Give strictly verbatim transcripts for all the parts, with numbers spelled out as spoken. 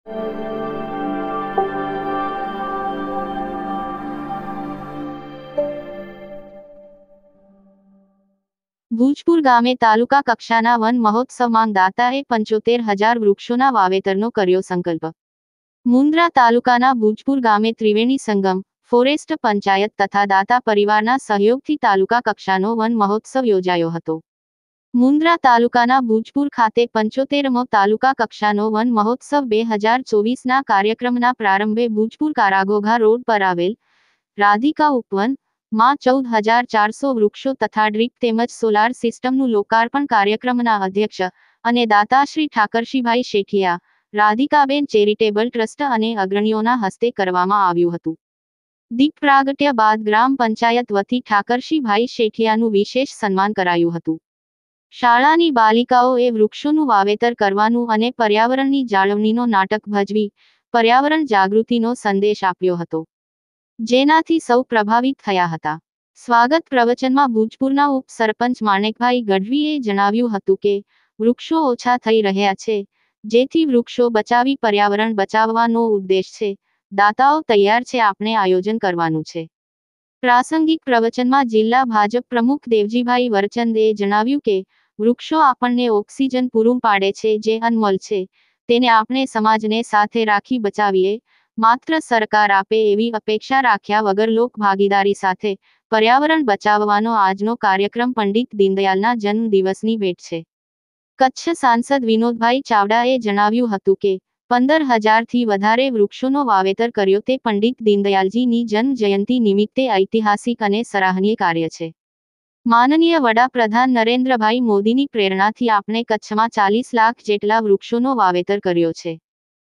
ભુજપુર ગામે તાલુકા કક્ષાના વન મહોત્સવમાં દાતાએ પંચોતેર હજાર વૃક્ષોના વાવેતરનો કર્યો સંકલ્પ. મુન્દ્રા તાલુકાના ભુજપુર ગામે ત્રિવેણી સંગમ, ફોરેસ્ટ પંચાયત તથા દાતા પરિવારના સહયોગથી તાલુકા કક્ષાનો વન મહોત્સવ યોજાયો હતો. મુન્દ્રા તાલુકાના ભુજપુર ખાતે પંચોતેરમો તાલુકા કક્ષાનો વન મહોત્સવ બે હજાર ચોવીસના કાર્યક્રમના પ્રારંભે ભુજપુર કારાઘોઘા રોડ પર આવેલ રાધિકા ઉપવન માં ચૌદ હજાર ચારસો વૃક્ષો તથા ડ્રીપ તેમજ સોલાર સિસ્ટમનું લોકાર્પણ કાર્યક્રમના અધ્યક્ષ અને દાતા શ્રી ઠાકરશીભાઈ શેઠિયા, રાધિકાબેન ચેરિટેબલ ટ્રસ્ટ અને અગ્રણીઓના હસ્તે કરવામાં આવ્યું હતું. દીપ પ્રાગટ્ય બાદ ગ્રામ પંચાયત વતી ઠાકરશીભાઈ શેઠિયાનું વિશેષ સન્માન કરાયું હતું. શાળાની બાલિકાઓએ વૃક્ષોનું વાવેતર કરવાનું અને પર્યાવરણની જાળવણીનો નાટક ભજવી પર્યાવરણ જાગૃતિનો સંદેશ આપ્યો હતો, જેનાથી સૌ પ્રભાવિત થયા હતા. સ્વાગત પ્રવચનમાં ભુજપુરના ઉપ સરપંચ માણેકભાઈ ગઢવીએ જણાવ્યું હતું કે વૃક્ષો ઓછા થઈ રહ્યા છે, જેથી વૃક્ષો બચાવી પર્યાવરણ બચાવવાનો ઉદ્દેશ છે. દાતાઓ તૈયાર છે, આપણે આયોજન કરવાનું છે. પ્રાસંગિક પ્રવચનમાં જિલ્લા ભાજપ પ્રમુખ દેવજીભાઈ વરચંદે જણાવ્યું કે વૃક્ષો આપણને ઓક્સિજન પૂરું પાડે છે, જે અનમોલ છે. તેને આપણે સમાજને સાથે રાખી બચાવીએ. માત્ર સરકાર આપે એવી અપેક્ષા રાખ્યા વગર લોક ભાગીદારી સાથે પર્યાવરણ બચાવવાનો આજનો કાર્યક્રમ પંડિત દીનદયાલના જન્મ દિવસની ભેટ છે. કચ્છ સાંસદ વિનોદભાઈ ચાવડાએ જણાવ્યું હતું કે પંદર હજારથી વધારે વૃક્ષોનો વાવેતર કર્યો તે પંડિત દીનદયાલજીની જન્મ જયંતિ નિમિત્તે ઐતિહાસિક અને સરાહનીય કાર્ય છે. માનનીય વડાપ્રધાન નરેન્દ્રભાઈ મોદીની પ્રેરણાથી આપણે કચ્છમાં ચાલીસ લાખ જેટલા વૃક્ષોનો વાવેતર કર્યો છે.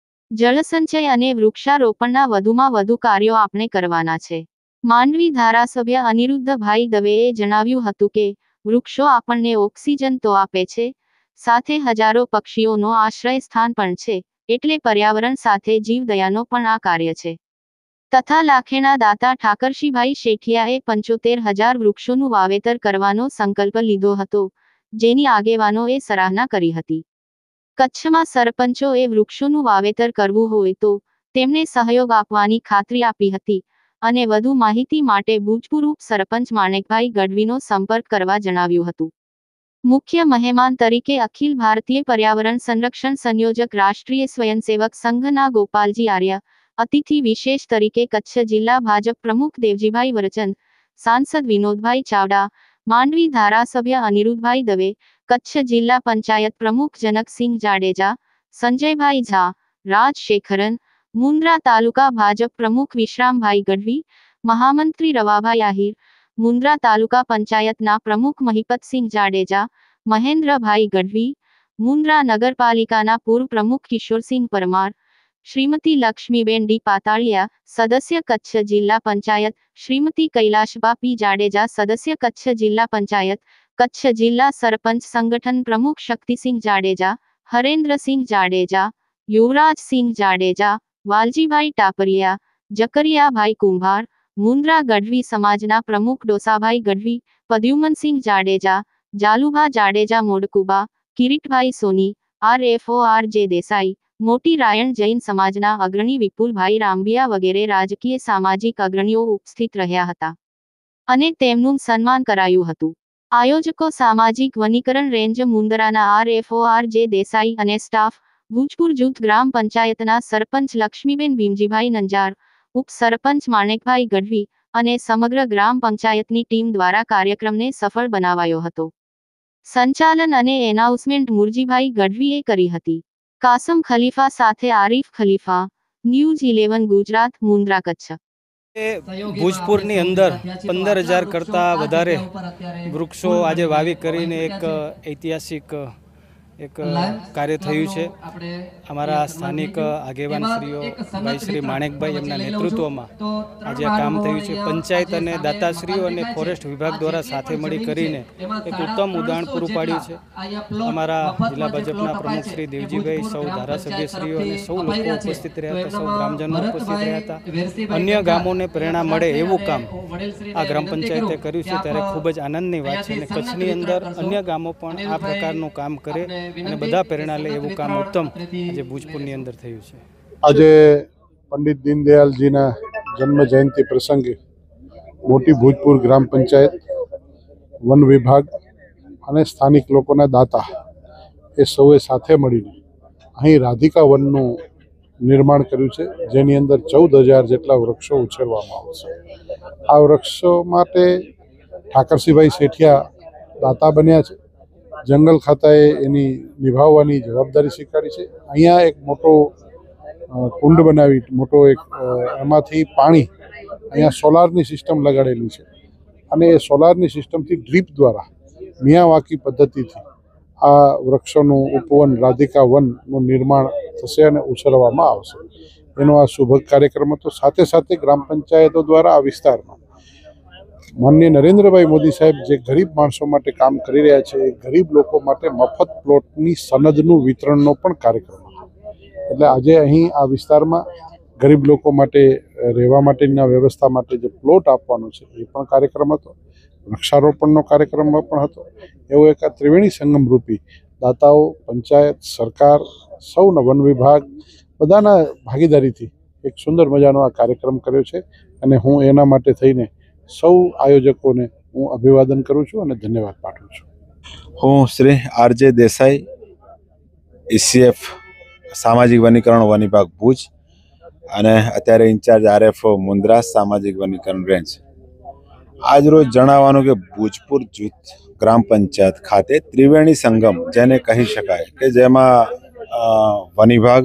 જળસંચય અને વૃક્ષારોપણના વધુમાં વધુ કાર્યો આપણે કરવાના છે. માંડવી ધારાસભ્ય અનિરુદ્ધભાઈ દવેએ જણાવ્યું હતું કે વૃક્ષો આપણને ઓક્સિજન તો આપે છે, સાથે હજારો પક્ષીઓનો આશ્રય સ્થાન પણ છે, એટલે પર્યાવરણ સાથે જીવદયાનો પણ આ કાર્ય છે. તથા લાખેણા દાતા ઠાકરશીભાઈ શેઠિયાએ પંચોતેર હજાર વૃક્ષોનું વાવેતર કરવાનો સંકલ્પ લીધો હતો, જેની આગેવાનોએ સરાહના કરી હતી. કચ્છમાં સરપંચોએ વૃક્ષોનું વાવેતર કરવું હોય તો તેમને સહયોગ આપવાની ખાતરી આપી હતી અને વધુ માહિતી માટે ભુજપુર ઉપ સરપંચ માણેકભાઈ ગઢવીનો સંપર્ક કરવા જણાવ્યું હતું. મુખ્ય મહેમાન તરીકે અખિલ ભારતીય પર્યાવરણ સંરક્ષણ સંયોજક રાષ્ટ્રીય સ્વયંસેવક સંઘના ગોપાલજી આર્ય, અતિથિ વિશેષ તરીકે કચ્છ જિલ્લા ભાજપ પ્રમુખ દેવજીભાઈ વરચંદ, સાંસદ વિનોદભાઈ ચાવડા, માંડવી ધારાસભ્ય અનિરુદ્ધભાઈ દવે, કચ્છ જિલ્લા પંચાયત પ્રમુખ જનકસિંહ જાડેજા, સંજયભાઈ ઝા, રાજશેખરન, મુન્દ્રા તાલુકા ભાજપ પ્રમુખ વિશ્રામભાઈ ગઢવી, મહામંત્રી રવાભાઈ આહિર, મુન્દ્રા તાલુકા પંચાયતના પ્રમુખ મહિપતસિંહ જાડેજા, મહેન્દ્રભાઈ ગઢવી, મુન્દ્રા નગરપાલિકાના પૂર્વ પ્રમુખ કિશોરસિંહ પરમાર, શ્રીમતી લક્ષ્મીબેન ડી પાતાળિયા, સદસ્ય કચ્છ જિલ્લા પંચાયત, શ્રીમતી કૈલાશબા પી જાડેજા, સદસ્ય કચ્છ જિલ્લા પંચાયત, કચ્છ જિલ્લા સરપંચ સંગઠન પ્રમુખ શક્તિસિંહ જાડેજા, હરેન્દ્રસિંહ જાડેજા, યુવરાજસિંહ જાડેજા, વાલજીભાઈ ટાપરિયા, જકરિયાભાઈ કુંભાર, મુન્દ્રા ગઢવી સમાજના પ્રમુખ Dosabhai Gadhvi, Padyumansinh Jadeja, Jalubha Jadeja Modkuba, Kiritbhai Soni, R F O R J Desai, મોટી રાયણ જૈન સમાજના અગ્રણી વિપુલભાઈ રામબિયા વગેરે રાજકીય સામાજિક અગ્રણીઓ ઉપસ્થિત રહ્યા હતા અને તેમનું સન્માન કરાયું હતું. આયોજકો સામાજિક વનીકરણ રેન્જ મુન્દ્રાના R F O R J Desai અને સ્ટાફ, ભુજપુર જૂથ ગ્રામ પંચાયતના સરપંચ લક્ષ્મીબેન ભીમજીભાઈ નંજાર, ઉપ સરપંચ માણેકભાઈ ગઢવી અને સમગ્ર ગ્રામ પંચાયતની ટીમ દ્વારા કાર્યક્રમને સફળ બનાવાયો હતો. સંચાલન અને એનાઉન્સમેન્ટ મુરજીભાઈ ગઢવીએ કરી હતી. કાસમ ખલીફા સાથે આરીફ ખલીફા, ન્યૂઝ ઇલેવન ગુજરાત, મુન્દ્રા, કચ્છ. ભુજપુરની અંદર પંદર હજાર કરતાં વધારે વૃક્ષો આજે વાવી કરીને એક ઐતિહાસિક એક કાર્ય થયું છે. અમારા સ્થાનિક આગેવાન શ્રીઓ ભાઈ શ્રી માણેકભાઈ એમના નેતૃત્વમાં આજે આ કામ થયું છે. પંચાયત અને દાતાશ્રીઓ અને ફોરેસ્ટ વિભાગ દ્વારા સાથે મળી કરીને એક ઉત્તમ ઉદાહરણ પૂરું પાડ્યું છે. અમારા જિલ્લા ભાજપના પ્રમુખ શ્રી દેવજીભાઈ, સૌ ધારાસભ્યશ્રીઓ અને સૌ લોકો ઉપસ્થિત રહ્યા હતા, સૌ ગ્રામજનો ઉપસ્થિત રહ્યા હતા. અન્ય ગામોને પ્રેરણા મળે એવું કામ આ ગ્રામ પંચાયતે કર્યું છે, ત્યારે ખૂબ જ આનંદની વાત છે. અને કચ્છની અંદર અન્ય ગામો પણ આ પ્રકારનું કામ કરે અને બધા પ્રેરણા લે એવું કામ ઉત્તમ આજે ભુજપુરની અંદર થયું છે. આજે પંડિત દીનદયાલજીના જન્મ જયંતિ પ્રસંગે મોટી ભૂજપુર ગ્રામ પંચાયત, વન વિભાગ અને સ્થાનિક લોકોના દાતા એ સૌએ સાથે મળીને અહીં રાધિકા વનનું નિર્માણ કર્યું છે, જેની અંદર ચૌદ હજાર જેટલા વૃક્ષો ઉછેરવામાં આવશે. આ વૃક્ષો માટે ઠાકરસિંહભાઈ શેઠિયા દાતા બન્યા છે. જંગલ ખાતાએ એની નિભાવવાની જવાબદારી સ્વીકારી છે. અહીંયા એક મોટો કુંડ બનાવી, મોટો એક એમાંથી પાણી અહીંયા સોલારની સિસ્ટમ લગાડેલી છે અને એ સોલારની સિસ્ટમથી ડ્રીપ દ્વારા મિયાવાકી પદ્ધતિથી આ વૃક્ષોનું ઉપવન રાધિકા વનનું નિર્માણ થશે અને ઉછેરવામાં આવશે. એનો આ શુભ કાર્યક્રમ હતો. સાથે સાથે ગ્રામ પંચાયતો દ્વારા આ વિસ્તારમાં માનનીય નરેન્દ્રભાઈ મોદી સાહેબ જે ગરીબ માણસો માટે કામ કરી રહ્યા છે, એ ગરીબ લોકો માટે મફત પ્લોટની સનદનું વિતરણનો પણ કાર્યક્રમ હતો. એટલે આજે અહીં આ વિસ્તારમાં ગરીબ લોકો માટે રહેવા માટેના વ્યવસ્થા માટે જે પ્લોટ આપવાનો છે એ પણ કાર્યક્રમ હતો. વૃક્ષારોપણનો કાર્યક્રમ પણ હતો. એવો એક આ ત્રિવેણી સંગમ રૂપી દાતાઓ, પંચાયત, સરકાર, સૌના વન વિભાગ બધાના ભાગીદારીથી એક સુંદર મજાનો આ કાર્યક્રમ કર્યો છે અને હું એના માટે થઈને સૌ આયોજકોને હું અભિવાદન કરું છું અને ધન્યવાદ પાઠવું છું. હું શ્રી આરજે દેસાઈ, ઈસીએફ સામાજિક વનીકરણ વન વિભાગ ભુજ અને અત્યારે ઇન્ચાર્જ આરએફ મુન્દ્રા સામાજિક વનીકરણ રેન્જ. આજરોજ જણાવવાનું કે ભુજપુર જૂથ ગ્રામ પંચાયત ખાતે ત્રિવેણી સંગમ જેને કહી શકાય કે જેમાં વન વિભાગ,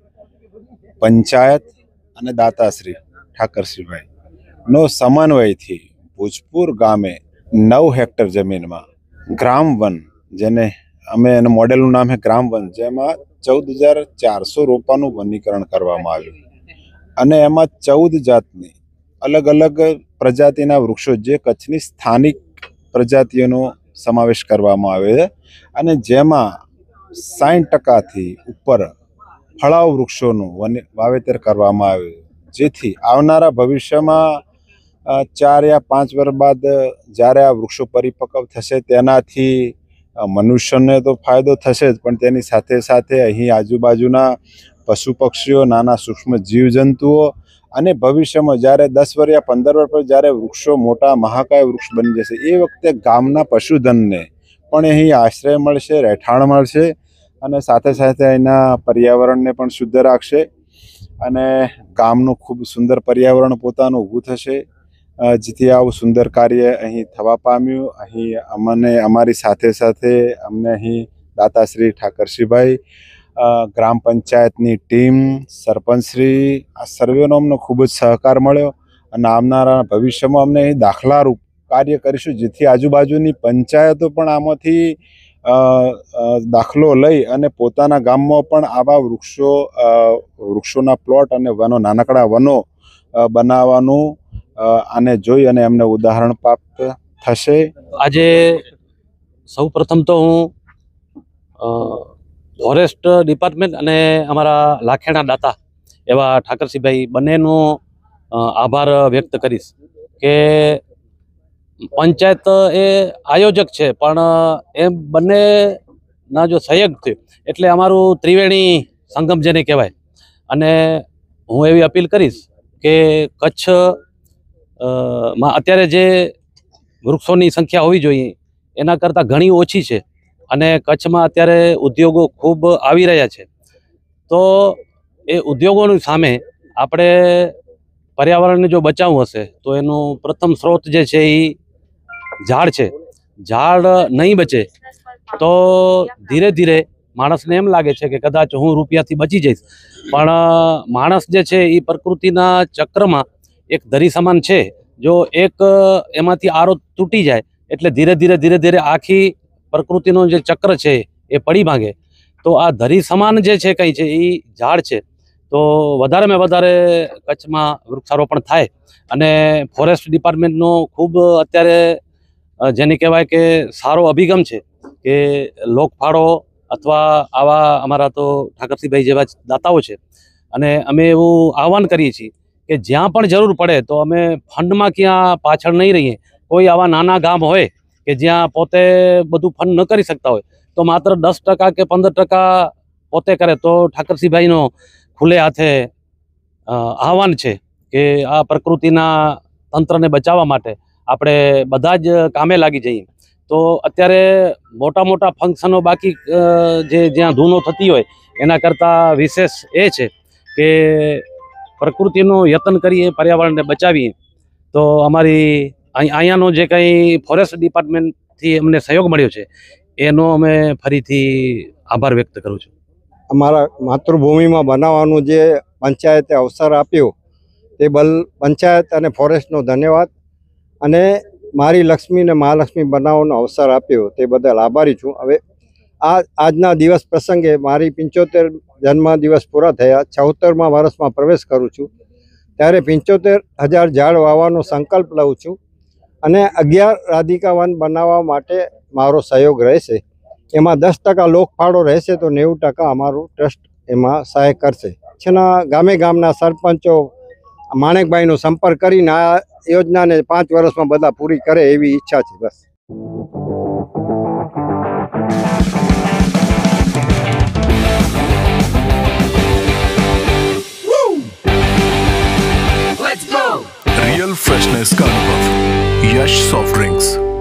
પંચાયત અને દાતાશ્રી ઠાકરસિંહભાઈ નો સમન્વયથી ભુજપુર ગામે નવ હેક્ટર જમીનમાં ગ્રામ વન, જેને અમે એનું મોડેલનું નામ છે ગ્રામ વન, જેમાં ચૌદ હજાર ચારસો રોપાનું વનીકરણ કરવામાં આવ્યું અને એમાં ચૌદ જાતની અલગ અલગ પ્રજાતિના વૃક્ષો, જે કચ્છની સ્થાનિક પ્રજાતિઓનો સમાવેશ કરવામાં આવે છે અને જેમાં સાઠ ટકાથી ઉપર ફળાઉ વૃક્ષોનું વાવેતર કરવામાં આવ્યું, જેથી આવનારા ભવિષ્યમાં ચાર યા પાંચ વર્ષ બાદ જ્યારે આ વૃક્ષો પરિપક્વ થશે તેનાથી મનુષ્યને તો ફાયદો થશે જ, પણ તેની સાથે સાથે અહીં આજુબાજુના પશુ પક્ષીઓ, નાના સૂક્ષ્મ જીવજંતુઓ અને ભવિષ્યમાં જ્યારે દસ વર્ષ યા પંદર વર્ષ પર જ્યારે વૃક્ષો મોટા મહાકાય વૃક્ષ બની જશે એ વખતે ગામના પશુધનને પણ અહીં આશ્રય મળશે, રહેઠાણ મળશે અને સાથે સાથે અહીંના પર્યાવરણને પણ શુદ્ધ રાખશે અને ગામનું ખૂબ સુંદર પર્યાવરણ પોતાનું ઊભું થશે. જેથી આવું સુંદર કાર્ય અહીં થવા પામ્યું. અહીં અમને અમારી સાથે સાથે અમને અહીં દાતાશ્રી ઠાકરસિંહભાઈ, ગ્રામ પંચાયતની ટીમ, સરપંચશ્રી, આ સર્વેનો અમને ખૂબ જ સહકાર મળ્યો અને આવનારા ભવિષ્યમાં અમને અહીં દાખલારૂપ કાર્ય કરીશું, જેથી આજુબાજુની પંચાયતો પણ આમાંથી દાખલો લઈ અને પોતાના ગામમાં પણ આવા વૃક્ષો વૃક્ષોના પ્લોટ અને વનો, નાનકડા વનો બનાવવાનું આને જોઈ અને એમને ઉદાહરણ પ્રાપ્ત થશે. આજે સૌ પ્રથમ તો હું ફોરેસ્ટ ડિપાર્ટમેન્ટ અને અમારા લાખેણા દાતા એવા ઠાકરસિંહભાઈ બંનેનો આભાર વ્યક્ત કરીશ કે પંચાયત એ આયોજક છે, પણ એ બંનેના જો સહયોગ થયો એટલે અમારું ત્રિવેણી સંગમ જેને કહેવાય. અને હું એવી અપીલ કરીશ કે કચ્છ માં અત્યારે જે વૃક્ષોની સંખ્યા હોવી જોઈએ એના કરતાં ઘણી ઓછી છે અને કચ્છમાં અત્યારે ઉદ્યોગો ખૂબ આવી રહ્યા છે. તો એ ઉદ્યોગોની સામે આપણે પર્યાવરણને જો બચાવવું હશે તો એનું પ્રથમ સ્ત્રોત જે છે એ ઝાડ છે. ઝાડ નહીં બચે તો ધીરે ધીરે માણસને એમ લાગે છે કે કદાચ હું રૂપિયાથી બચી જઈશ, પણ માણસ જે છે એ પ્રકૃતિના ચક્રમાં એક દરી સમાન છે. જો એક એમાંથી આરો તૂટી જાય એટલે ધીરે ધીરે ધીરે ધીરે આખી પ્રકૃતિનો જે ચક્ર છે એ પડી ભાંગે. તો આ ધરી સમાન જે છે કંઈ છે એ ઝાડ છે. તો વધારેમાં વધારે કચ્છમાં વૃક્ષારોપણ થાય અને ફોરેસ્ટ ડિપાર્ટમેન્ટનો ખૂબ અત્યારે જેને કહેવાય કે સારો અભિગમ છે કે લોકફાળો અથવા આવા અમારા તો ઠાકરસિંહભાઈ જેવા દાતાઓ છે અને અમે એવું આહવાન કરીએ છીએ કે જ્યાં પણ જરૂર પડે તો અમે ફંડમાં ક્યાં પાછળ નહીં રહીએ. કોઈ આવા નાના ગામ હોય કે જ્યાં પોતે બધું ફંડ ન કરી શકતા હોય તો માત્ર દસ ટકા કે પંદર ટકા પોતે કરે તો ઠાકરસિંહભાઈનો ખુલ્લે હાથે અ, આહવાન છે કે આ પ્રકૃતિના તંત્રને બચાવવા માટે આપણે બધા જ કામે લાગી જઈએ. તો અત્યારે મોટા મોટા ફંક્શનો બાકી અ, જે જ્યાં ધૂનો થતી હોય એના કરતાં વિશેષ એ છે કે પ્રકૃતિનું યત્ન કરીએ, પર્યાવરણને બચાવીએ. તો અમારી અહીં અહીંયાનો જે કંઈ ફોરેસ્ટ ડિપાર્ટમેન્ટથી અમને સહયોગ મળ્યો છે એનો અમે ફરીથી આભાર વ્યક્ત કરું છું. અમારા માતૃભૂમિમાં બનાવવાનું જે પંચાયતે અવસર આપ્યો તે બલ પંચાયત અને ફોરેસ્ટનો ધન્યવાદ, અને મારી લક્ષ્મીને મહાલક્ષ્મી બનાવવાનો અવસર આપ્યો તે બદલ આભારી છું. હવે આ આજના દિવસ પ્રસંગે મારી પંચોતેર જન્મદિવસ પૂરા થયા, ચૌતેરમા વર્ષમાં પ્રવેશ કરું છું, ત્યારે પંચોતેર હજાર ઝાડ વાવવાનો સંકલ્પ લઉં છું અને અગિયાર રાધિકા વન બનાવવા માટે મારો સહયોગ રહેશે. એમાં દસ ટકા લોકફાળો રહેશે તો નેવું ટકા અમારું ટ્રસ્ટ એમાં સહાય કરશે. છેલ્લા ગામે ગામના સરપંચો માણેકભાઈનો સંપર્ક કરીને આ યોજનાને પાંચ વર્ષમાં બધા પૂરી કરે એવી ઈચ્છા છે. બસ. रियल फ्रेशनेस का अनुभव यश सॉफ्ट ड्रिंक्स.